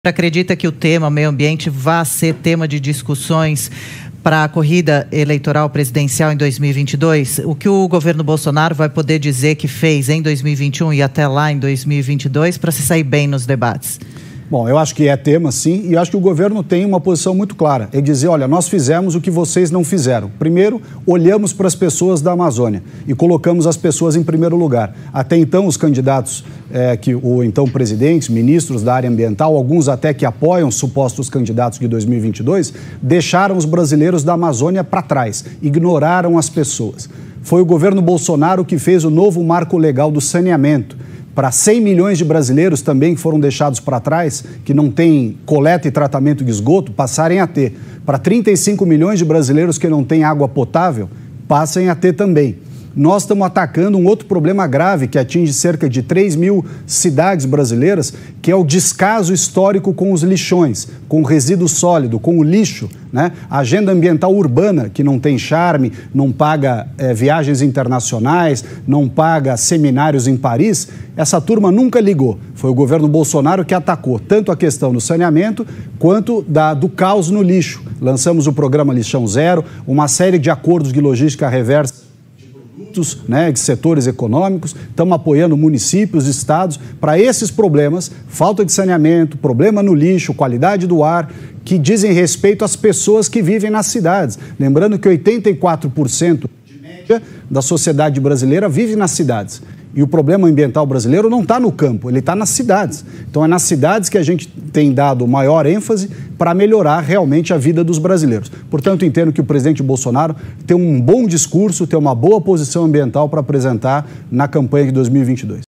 Acredita que o tema meio ambiente vai ser tema de discussões para a corrida eleitoral presidencial em 2022? O que o governo Bolsonaro vai poder dizer que fez em 2021 e até lá em 2022 para se sair bem nos debates? Bom, eu acho que é tema, sim, e acho que o governo tem uma posição muito clara. É dizer, olha, nós fizemos o que vocês não fizeram. Primeiro, olhamos para as pessoas da Amazônia e colocamos as pessoas em primeiro lugar. Até então, os candidatos, o então presidente, ministros da área ambiental, alguns até que apoiam supostos candidatos de 2022, deixaram os brasileiros da Amazônia para trás, ignoraram as pessoas. Foi o governo Bolsonaro que fez o novo marco legal do saneamento, para 100 milhões de brasileiros também que foram deixados para trás, que não têm coleta e tratamento de esgoto, passarem a ter. Para 35 milhões de brasileiros que não têm água potável, passem a ter também. Nós estamos atacando um outro problema grave que atinge cerca de 3 mil cidades brasileiras, que é o descaso histórico com os lixões, com o resíduo sólido, com o lixo, né? A agenda ambiental urbana, que não tem charme, não paga viagens internacionais, não paga seminários em Paris, essa turma nunca ligou. Foi o governo Bolsonaro que atacou tanto a questão do saneamento quanto do caos no lixo. Lançamos o programa Lixão Zero, uma série de acordos de logística reversa, de setores econômicos, estamos apoiando municípios, estados, para esses problemas, falta de saneamento, problema no lixo, qualidade do ar, que dizem respeito às pessoas que vivem nas cidades. Lembrando que 84% de média da sociedade brasileira vive nas cidades. E o problema ambiental brasileiro não está no campo, ele está nas cidades. Então é nas cidades que a gente tem dado maior ênfase para melhorar realmente a vida dos brasileiros. Portanto, entendo que o presidente Bolsonaro tem um bom discurso, tem uma boa posição ambiental para apresentar na campanha de 2022.